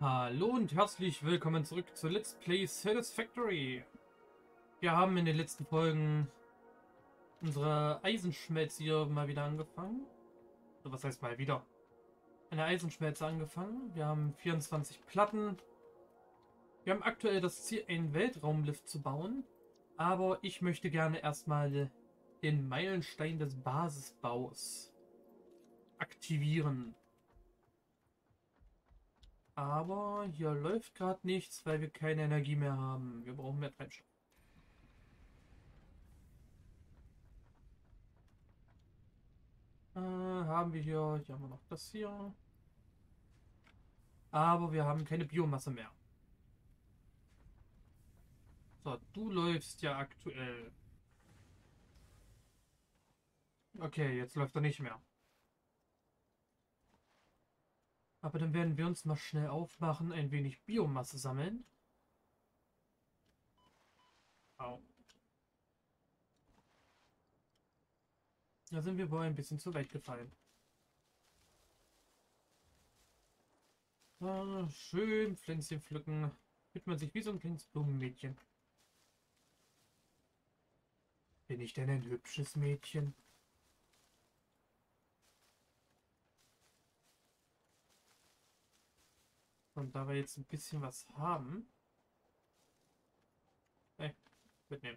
Hallo und herzlich willkommen zurück zu Let's Play Satisfactory. Wir haben in den letzten Folgen unsere Eisenschmelze hier mal wieder angefangen. Also was heißt mal wieder? Eine Eisenschmelze angefangen. Wir haben 24 Platten. Wir haben aktuell das Ziel, einen Weltraumlift zu bauen. Aber ich möchte gerne erstmal den Meilenstein des Basisbaus aktivieren. Aber hier läuft gerade nichts, weil wir keine Energie mehr haben. Wir brauchen mehr Treibstoff. Haben wir hier haben wir noch das hier. Aber wir haben keine Biomasse mehr. So, du läufst ja aktuell. Okay, jetzt läuft er nicht mehr. Aber dann werden wir uns mal schnell aufmachen, ein wenig Biomasse sammeln. Au. Da sind wir wohl ein bisschen zu weit gefallen. Schön Pflänzchen pflücken. Fühlt man sich wie so ein kleines Blumenmädchen. Bin ich denn ein hübsches Mädchen? Und da wir jetzt ein bisschen was haben. Hey, mitnehmen.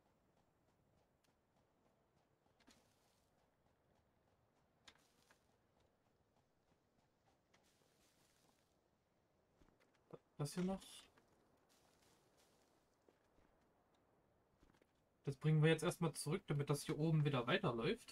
Das hier noch. Das bringen wir jetzt erstmal zurück, damit das hier oben wieder weiterläuft.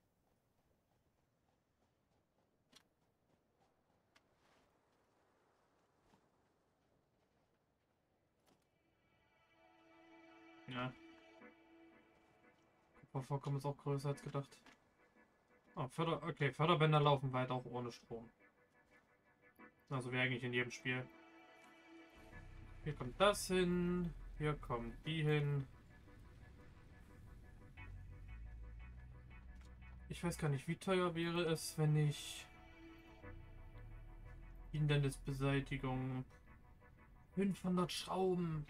Ja, Kupfervorkommen ist auch größer als gedacht. Oh, okay, Förderbänder laufen weiter auch ohne Strom. Also wie eigentlich in jedem Spiel. Hier kommt das hin. Hier kommt die hin. Ich weiß gar nicht, wie teuer wäre es, wenn ich Hindernisbeseitigung 500 Schrauben.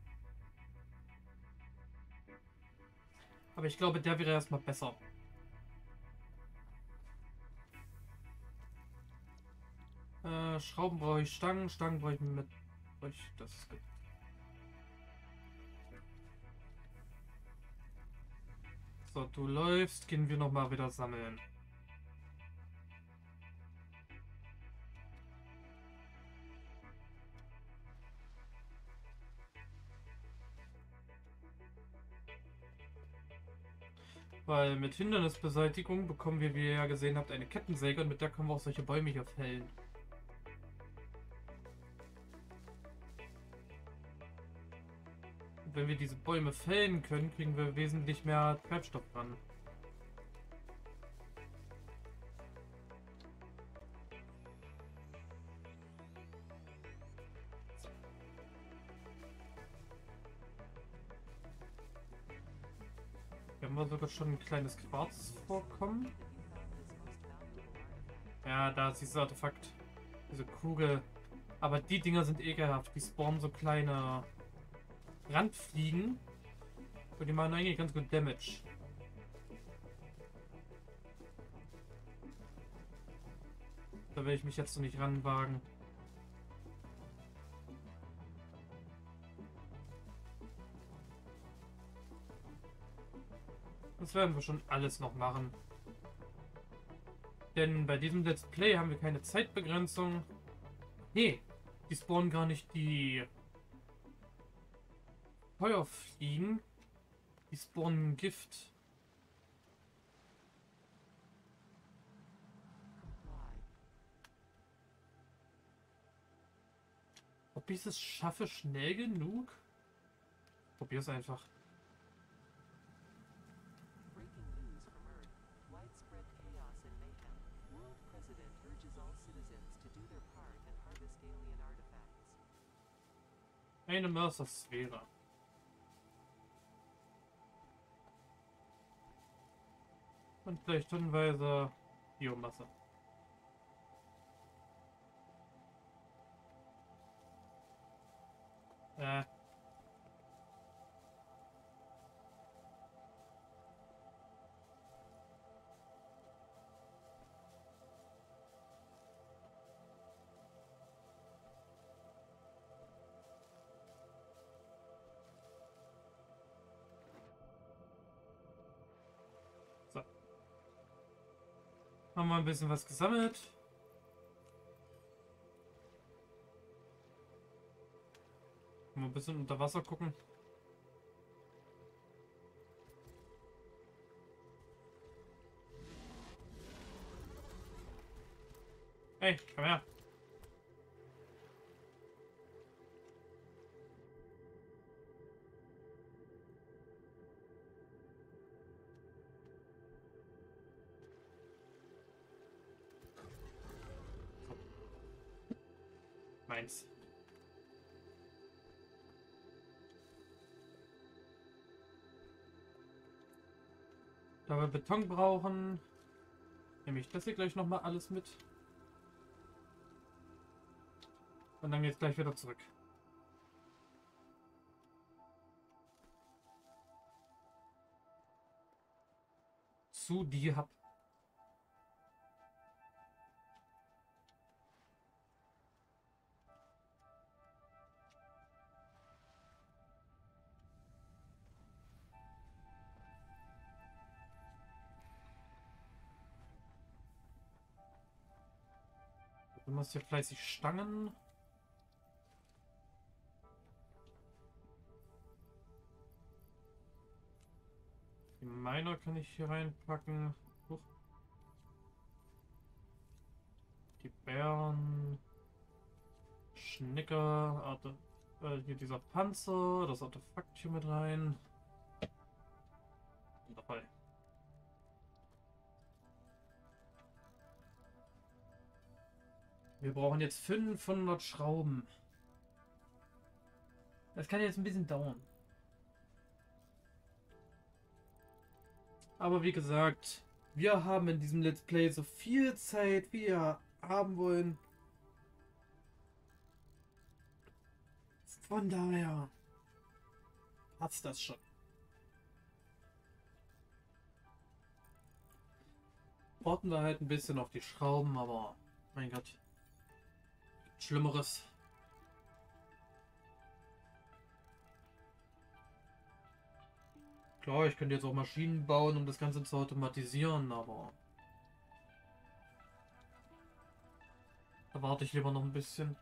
Aber ich glaube, der wäre erstmal besser. Schrauben brauche ich, Stangen brauche ich mit. Das ist gut. So, du läufst, gehen wir nochmal wieder sammeln. Weil mit Hindernisbeseitigung bekommen wir, wie ihr ja gesehen habt, eine Kettensäge und mit der können wir auch solche Bäume hier fällen. Und wenn wir diese Bäume fällen können, kriegen wir wesentlich mehr Treibstoff dran. Wir haben sogar schon ein kleines Quarzvorkommen. Ja, da ist dieses Artefakt. Diese Kugel. Aber die Dinger sind ekelhaft. Die spawnen so kleine Randfliegen. Und die machen eigentlich ganz gut Damage. Da will ich mich jetzt noch nicht ranwagen. Das werden wir schon alles noch machen. Denn bei diesem Let's Play haben wir keine Zeitbegrenzung. Nee, die spawnen gar nicht die Feuerfliegen. Die spawnen Gift. Ob ich es schaffe, schnell genug? Probier's einfach. Eine Mörsersphäre. Und gleich tonnenweise Biomasse. Haben wir ein bisschen was gesammelt. Mal ein bisschen unter Wasser gucken. Hey, komm her. Meins. Da wir Beton brauchen, nehme ich das hier gleich nochmal alles mit. Und dann geht's gleich wieder zurück. Zu die Hub. Du musst hier fleißig Stangen. Die Miner kann ich hier reinpacken. Huch. Die Bären. Schnicker. Hier dieser Panzer. Das Artefakt hier mit rein. Dabei. Wir brauchen jetzt 500 Schrauben. Das kann jetzt ein bisschen dauern. Aber wie gesagt, wir haben in diesem Let's Play so viel Zeit, wie wir haben wollen. Von daher passt das schon. Warten da halt ein bisschen auf die Schrauben, aber mein Gott. Schlimmeres. Klar, ich könnte jetzt auch Maschinen bauen, um das Ganze zu automatisieren, aber da warte ich lieber noch ein bisschen.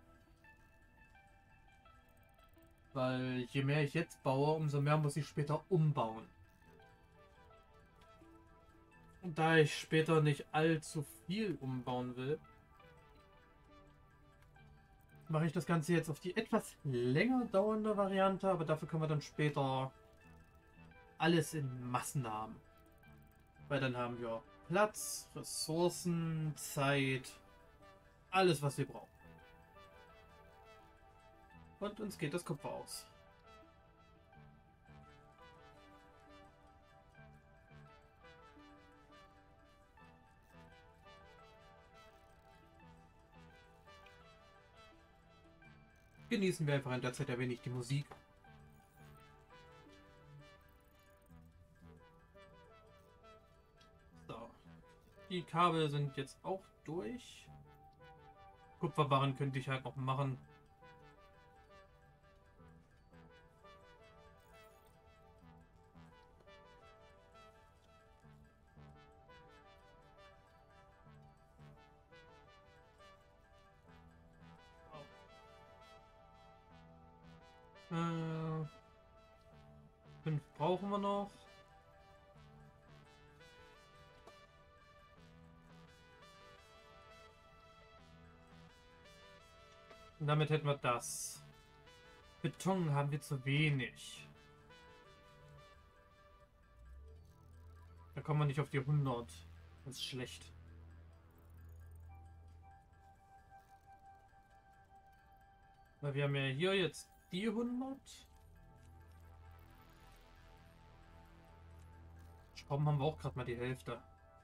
Weil je mehr ich jetzt baue, umso mehr muss ich später umbauen. Und da ich später nicht allzu viel umbauen will, mache ich das Ganze jetzt auf die etwas länger dauernde Variante, aber dafür können wir dann später alles in Massen haben. Weil dann haben wir Platz, Ressourcen, Zeit, alles was wir brauchen. Und uns geht das Kupfer aus. Genießen wir einfach in der Zeit ein wenig die Musik. So. Die Kabel sind jetzt auch durch. Kupferbarren könnte ich halt noch machen. Äh, 5 brauchen wir noch. Und damit hätten wir das. Beton haben wir zu wenig. Da kommen wir nicht auf die 100. Das ist schlecht. Weil wir haben ja hier jetzt die 100. Schrauben haben wir auch gerade mal die Hälfte.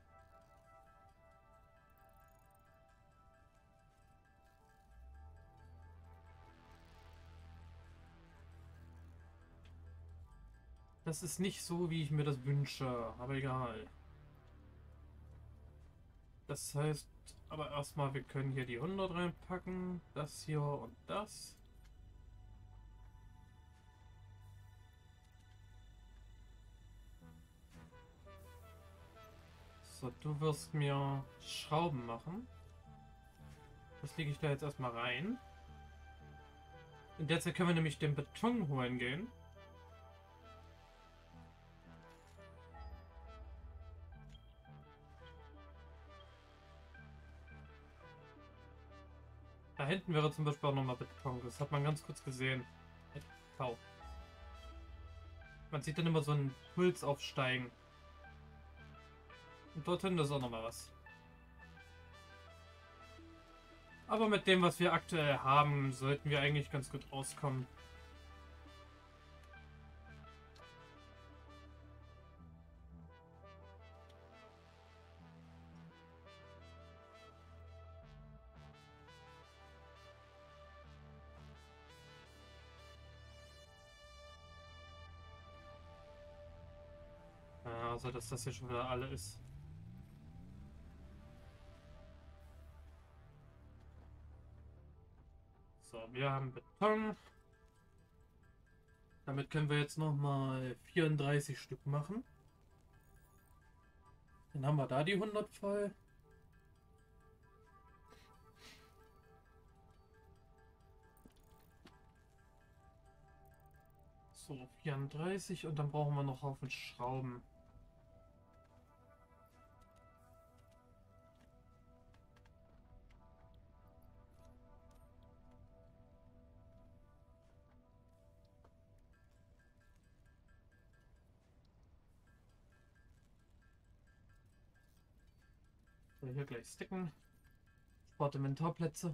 Das ist nicht so, wie ich mir das wünsche, aber egal. Das heißt, aber erstmal, wir können hier die 100 reinpacken, das hier und das. So, du wirst mir Schrauben machen. Das lege ich da jetzt erstmal rein. In der Zeit können wir nämlich den Beton holen gehen. Da hinten wäre zum Beispiel auch nochmal Beton. Das hat man ganz kurz gesehen. Tau. Man sieht dann immer so einen Puls aufsteigen. Und dort hinten ist auch nochmal was. Aber mit dem, was wir aktuell haben, sollten wir eigentlich ganz gut auskommen. Ja, also, dass das hier schon wieder alle ist. So, wir haben Beton. Damit können wir jetzt nochmal 34 Stück machen. Dann haben wir da die 100 voll. So, 34 und dann brauchen wir noch einen Haufen Schrauben. So, hier gleich sticken. Spart Inventarplätze.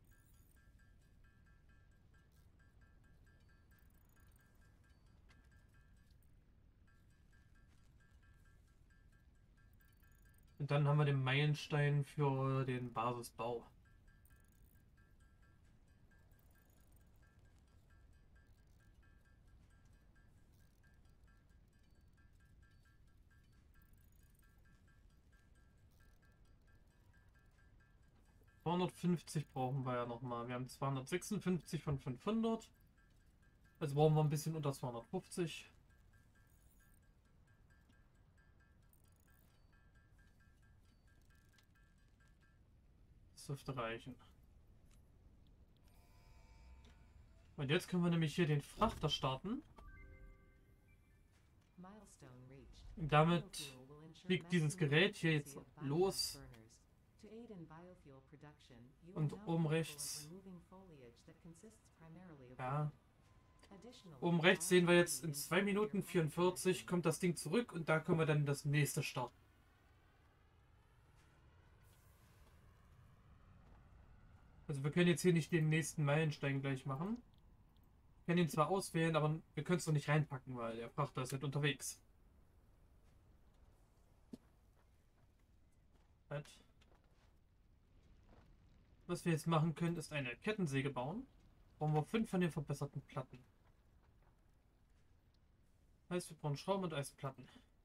Und dann haben wir den Meilenstein für den Basisbau. ...250 brauchen wir ja nochmal. Wir haben 256 von 500. Also brauchen wir ein bisschen unter 250. Das dürfte reichen. Und jetzt können wir nämlich hier den Frachter starten. Und damit fliegt dieses Gerät hier jetzt los. Und oben rechts, ja, oben rechts sehen wir jetzt in 2 Minuten 44 kommt das Ding zurück und da können wir dann das nächste starten. Also wir können jetzt hier nicht den nächsten Meilenstein gleich machen. Wir können ihn zwar auswählen, aber wir können es doch nicht reinpacken, weil der Frachter ist halt unterwegs. Halt. Was wir jetzt machen können, ist eine Kettensäge bauen. Brauchen wir 5 von den verbesserten Platten. Heißt, wir brauchen Schrauben und Eisenplatten.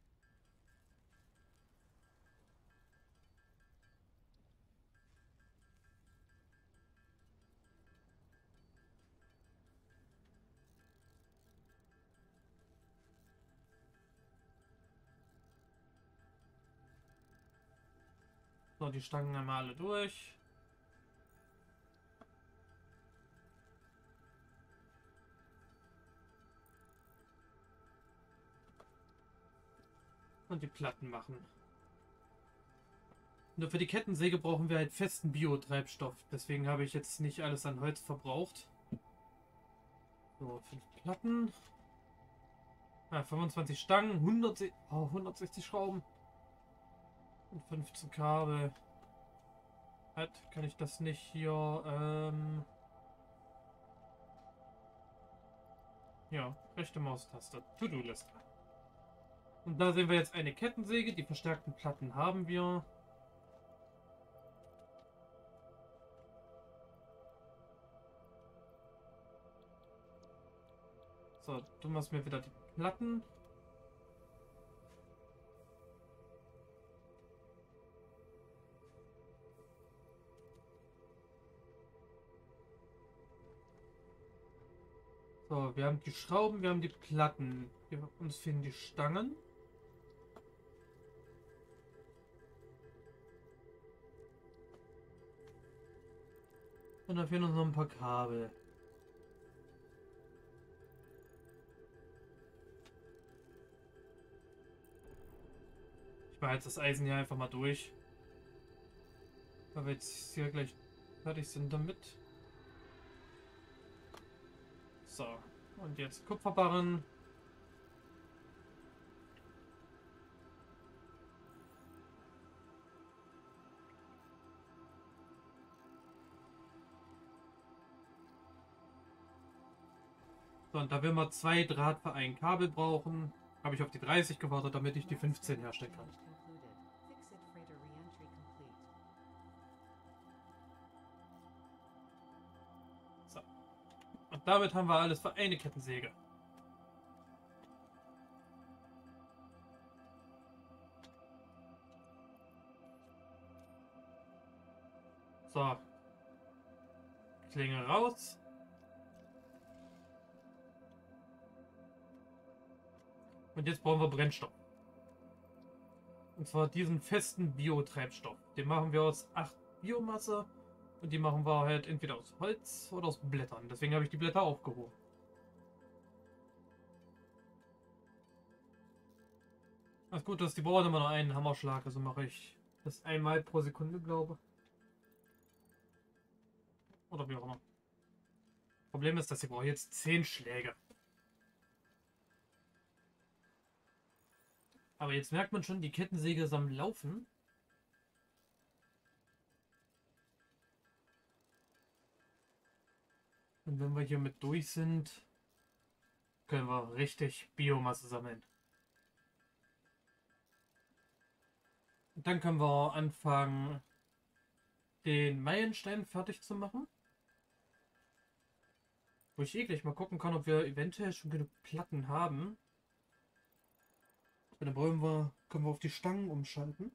So, die Stangen einmal alle durch. Und die Platten machen. Nur für die Kettensäge brauchen wir halt festen Biotreibstoff. Deswegen habe ich jetzt nicht alles an Holz verbraucht. So, 5 Platten. 25 Stangen, 160 Schrauben. Und 15 Kabel. Halt, kann ich das nicht hier, ja, rechte Maustaste. To-Do-Liste. Und da sehen wir jetzt eine Kettensäge. Die verstärkten Platten haben wir. So, du machst mir wieder die Platten. So, wir haben die Schrauben, wir haben die Platten. Uns fehlen die Stangen. Und da fehlen uns noch ein paar Kabel. Ich behalte das Eisen hier einfach mal durch. Weil wir jetzt hier gleich fertig sind damit. So. Und jetzt Kupferbarren. So, und da wir mal 2 Draht für ein Kabel brauchen, habe ich auf die 30 gewartet, damit ich die 15 herstellen kann. So. Und damit haben wir alles für eine Kettensäge. So. Klinge raus. Und jetzt brauchen wir Brennstoff. Und zwar diesen festen Biotreibstoff. Den machen wir aus 8 Biomasse. Und die machen wir halt entweder aus Holz oder aus Blättern. Deswegen habe ich die Blätter aufgehoben. Das Gute ist, die brauchen immer nur einen Hammerschlag. Also mache ich das einmal pro Sekunde, glaube ich. Oder wie auch immer. Problem ist, dass ich brauche jetzt 10 Schläge. Aber jetzt merkt man schon, die Kettensäge ist am Laufen. Und wenn wir hier mit durch sind, können wir richtig Biomasse sammeln. Und dann können wir anfangen, den Meilenstein fertig zu machen. Wo ich gleich mal gucken kann, ob wir eventuell schon genug Platten haben. Und dann können wir auf die Stangen umschalten.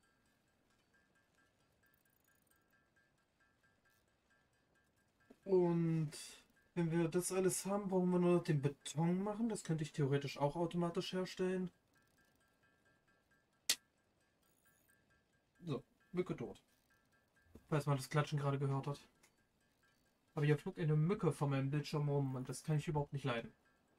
Und wenn wir das alles haben, brauchen wir nur den Beton machen. Das könnte ich theoretisch auch automatisch herstellen. So, Mücke tot. Falls man das Klatschen gerade gehört hat. Aber hier flog eine Mücke von meinem Bildschirm rum und das kann ich überhaupt nicht leiden.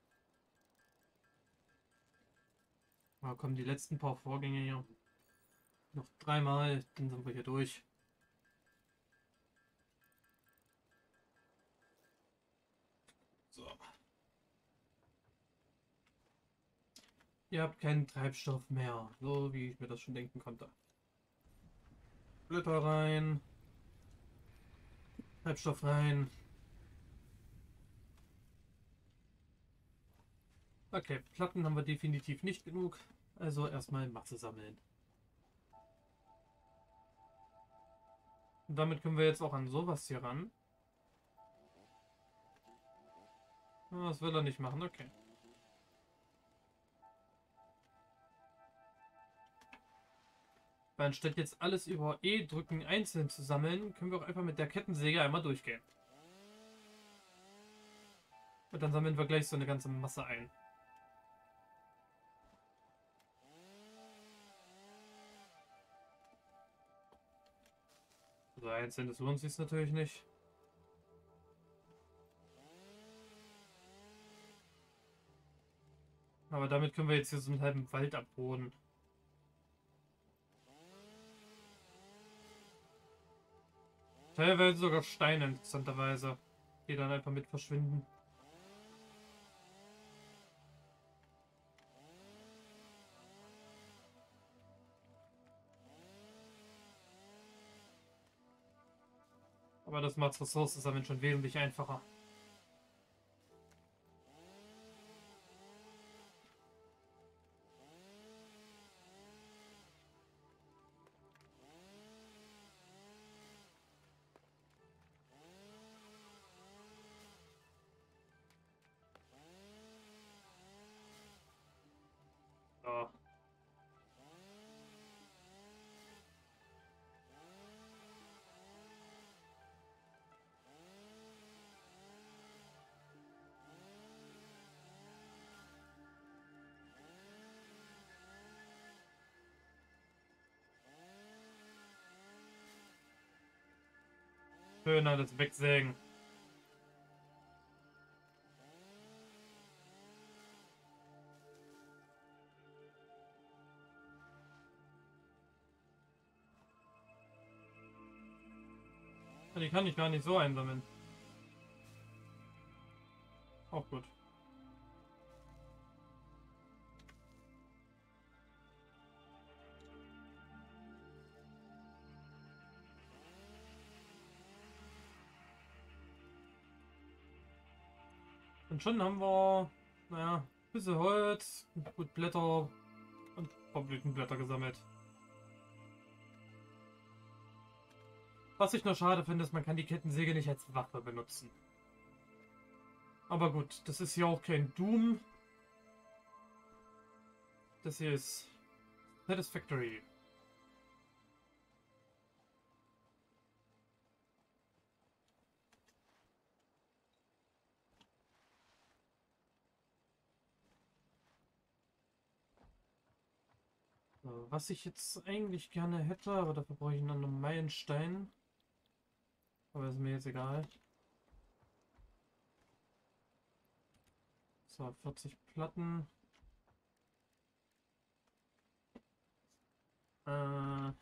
Da kommen die letzten paar Vorgänge hier. Noch 3-mal, dann sind wir hier durch. So. Ihr habt keinen Treibstoff mehr, so wie ich mir das schon denken konnte. Blätter rein. Treibstoff rein. Okay, Platten haben wir definitiv nicht genug. Also erstmal Masse sammeln. Und damit können wir jetzt auch an sowas hier ran. Das will er nicht machen, okay. Weil anstatt jetzt alles über E drücken einzeln zu sammeln, können wir auch einfach mit der Kettensäge einmal durchgehen. Und dann sammeln wir gleich so eine ganze Masse ein. Also einzeln, das lohnt sich natürlich nicht. Aber damit können wir jetzt hier so einen halben Wald abroden. Teilweise sogar Steine, interessanterweise, die dann einfach mit verschwinden. Aber das macht Ressourcen sammeln schon wesentlich einfacher. So. Schön alles wegsägen. Die kann ich gar nicht so einsammeln. Auch gut. Und schon haben wir, naja, ein bisschen Holz, gut Blätter und ein paar Blütenblätter gesammelt. Was ich nur schade finde, ist, man kann die Kettensäge nicht als Waffe benutzen. Aber gut, das ist ja auch kein Doom. Das hier ist Satisfactory. So, was ich jetzt eigentlich gerne hätte, aber dafür brauche ich noch einen Meilenstein. Aber ist mir jetzt egal. So, 40 Platten. Uh,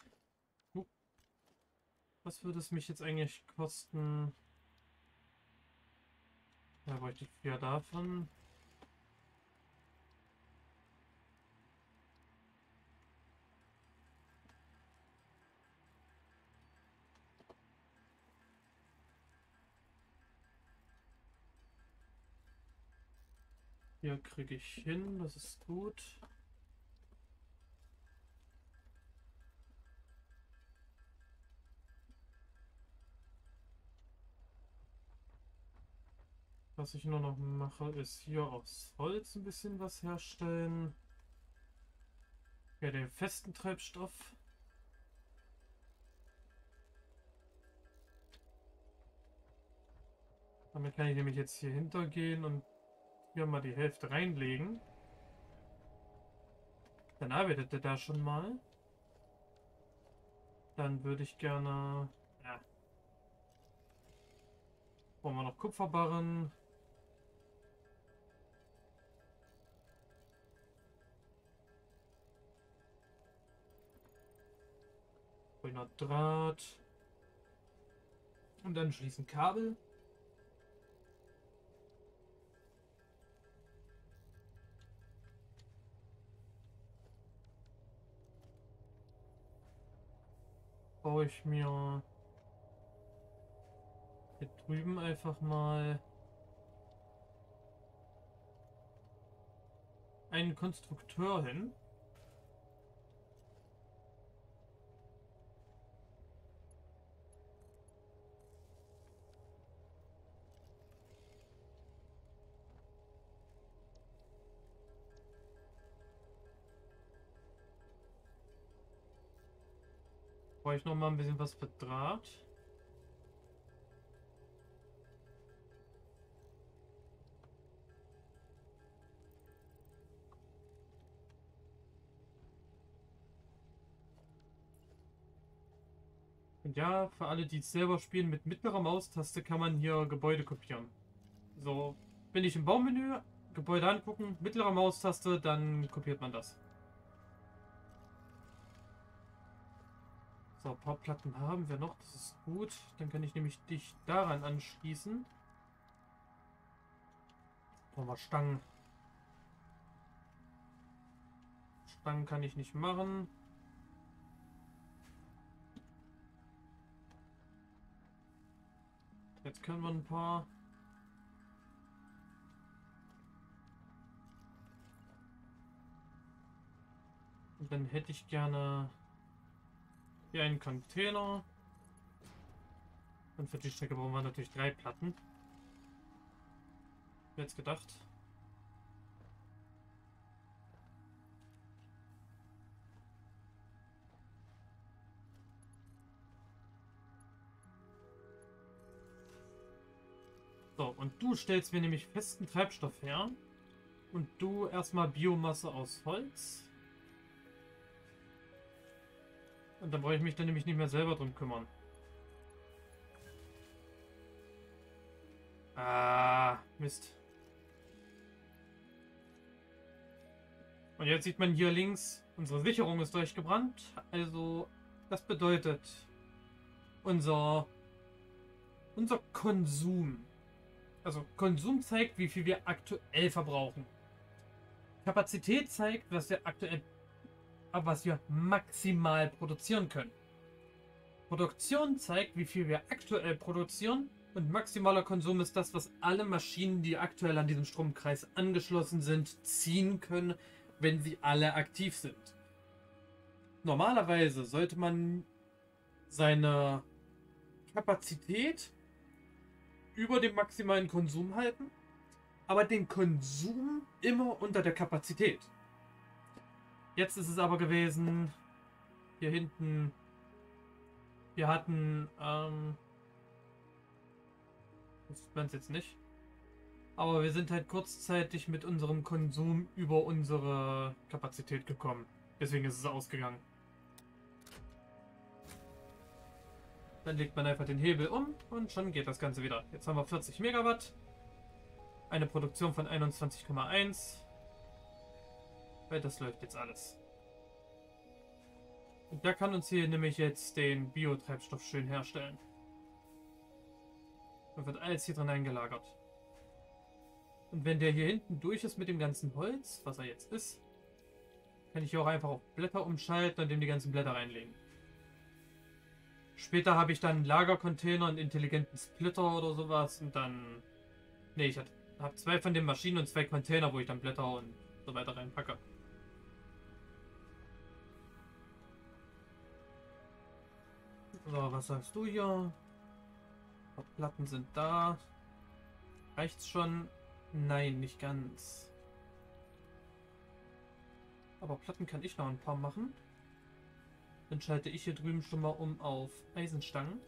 was würde es mich jetzt eigentlich kosten? Ja, bräuchte ich 4 davon. Hier kriege ich hin, das ist gut. Was ich nur noch mache, ist hier aus Holz ein bisschen was herstellen. Ja, den festen Treibstoff. Damit kann ich nämlich jetzt hier hintergehen und hier mal die Hälfte reinlegen. Dann arbeitet er da schon mal. Dann würde ich gerne... Ja. Brauchen wir noch Kupferbarren. Grüner Draht. Und dann schließen Kabel. Baue ich mir hier drüben einfach mal einen Konstrukteur hin. Brauche ich noch mal ein bisschen was für Draht. Und ja, für alle, die es selber spielen, mit mittlerer Maustaste kann man hier Gebäude kopieren. So, bin ich im Baumenü, Gebäude angucken, mittlere Maustaste, dann kopiert man das. So, ein paar Platten haben wir noch, das ist gut. Dann kann ich nämlich dich daran anschließen. Brauchen wir Stangen. Stangen kann ich nicht machen. Jetzt können wir ein paar. Und dann hätte ich gerne hier einen Container. Und für die Strecke brauchen wir natürlich 3 Platten. Jetzt gedacht. So, und du stellst mir nämlich festen Treibstoff her. Und du erstmal Biomasse aus Holz. Und dann brauche ich mich dann nämlich nicht mehr selber drum kümmern. Ah, Mist. Und jetzt sieht man hier links, unsere Sicherung ist durchgebrannt. Also, das bedeutet, unser Konsum. Also, Konsum zeigt, wie viel wir aktuell verbrauchen. Kapazität zeigt, was wir maximal produzieren können. Produktion zeigt, wie viel wir aktuell produzieren. Und maximaler Konsum ist das, was alle Maschinen, die aktuell an diesem Stromkreis angeschlossen sind, ziehen können, wenn sie alle aktiv sind. Normalerweise sollte man seine Kapazität über dem maximalen Konsum halten, aber den Konsum immer unter der Kapazität. Jetzt ist es aber gewesen, hier hinten, wir hatten, das sieht man es jetzt nicht, aber wir sind halt kurzzeitig mit unserem Konsum über unsere Kapazität gekommen. Deswegen ist es ausgegangen. Dann legt man einfach den Hebel um und schon geht das Ganze wieder. Jetzt haben wir 40 Megawatt. Eine Produktion von 21,1. Weil das läuft jetzt alles. Und der kann uns hier nämlich jetzt den Biotreibstoff schön herstellen. Dann wird alles hier drin eingelagert. Und wenn der hier hinten durch ist mit dem ganzen Holz, was er jetzt ist, kann ich hier auch einfach auf Blätter umschalten und dem die ganzen Blätter reinlegen. Später habe ich dann einen Lagercontainer, einen intelligenten Splitter oder sowas und dann... Ne, ich habe 2 von den Maschinen und 2 Container, wo ich dann Blätter und so weiter reinpacke. So, was sagst du hier? Platten sind da. Reicht's schon? Nein, nicht ganz. Aber Platten kann ich noch ein paar machen. Dann schalte ich hier drüben schon mal um auf Eisenstangen.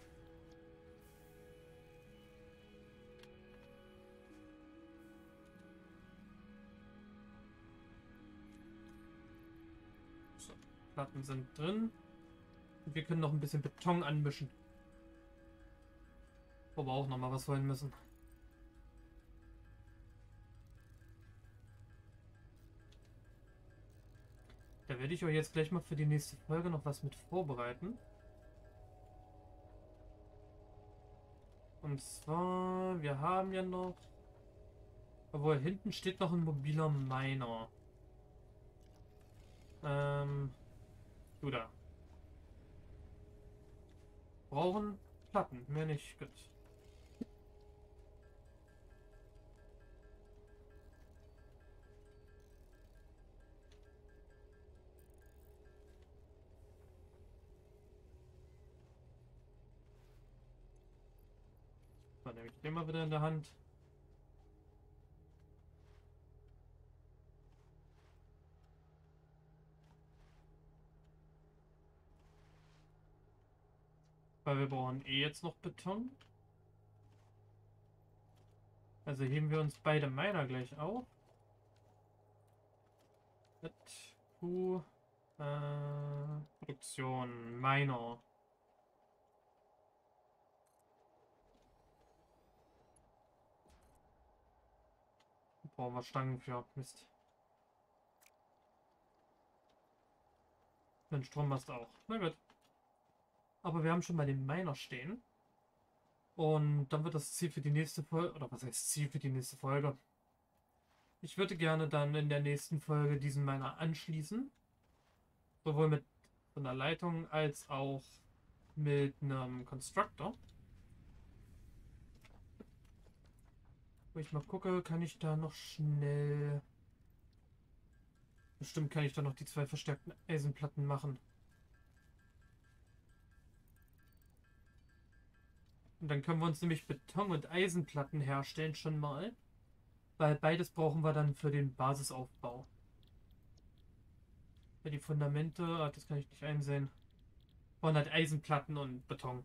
So, Platten sind drin. Und wir können noch ein bisschen Beton anmischen. Wo wir auch noch mal was holen müssen. Da werde ich euch jetzt gleich mal für die nächste Folge noch was mit vorbereiten. Und zwar, wir haben ja noch... Obwohl, hinten steht noch ein mobiler Miner. Du da. Brauchen Platten, mehr nicht. Gut. Dann nehme ich den mal wieder in der Hand. Weil wir brauchen eh jetzt noch Beton. Also heben wir uns beide Miner gleich auf. Mit Q, Produktion, Miner. Brauchen wir Stangen für. Mist. Den Strommast auch. Na gut. Aber wir haben schon mal den Miner stehen. Und dann wird das Ziel für die nächste Folge, oder was heißt Ziel für die nächste Folge? Ich würde gerne dann in der nächsten Folge diesen Miner anschließen. Sowohl mit einer Leitung als auch mit einem Constructor. Wo ich mal gucke, kann ich da noch schnell... Bestimmt kann ich da noch die 2 verstärkten Eisenplatten machen. Und dann können wir uns nämlich Beton- und Eisenplatten herstellen schon mal. Weil beides brauchen wir dann für den Basisaufbau. Für die Fundamente, das kann ich nicht einsehen. Brauchen halt Eisenplatten und Beton.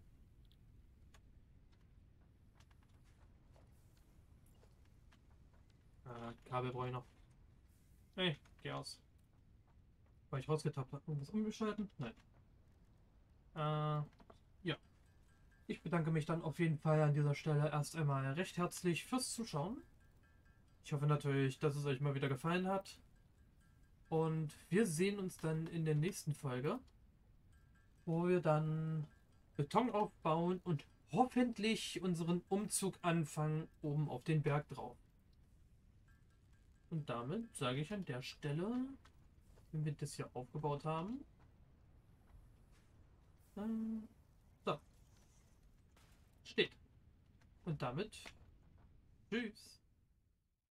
Kabel brauche ich noch. Hey, geh aus. Weil ich rausgetappt habe. Irgendwas umgeschalten? Nein. Ja. Ich bedanke mich dann auf jeden Fall an dieser Stelle erst einmal recht herzlich fürs Zuschauen. Ich hoffe natürlich, dass es euch mal wieder gefallen hat. Und wir sehen uns dann in der nächsten Folge, wo wir dann Beton aufbauen und hoffentlich unseren Umzug anfangen, oben auf den Berg drauf. Und damit sage ich an der Stelle, wenn wir das hier aufgebaut haben, so, steht. Und damit tschüss.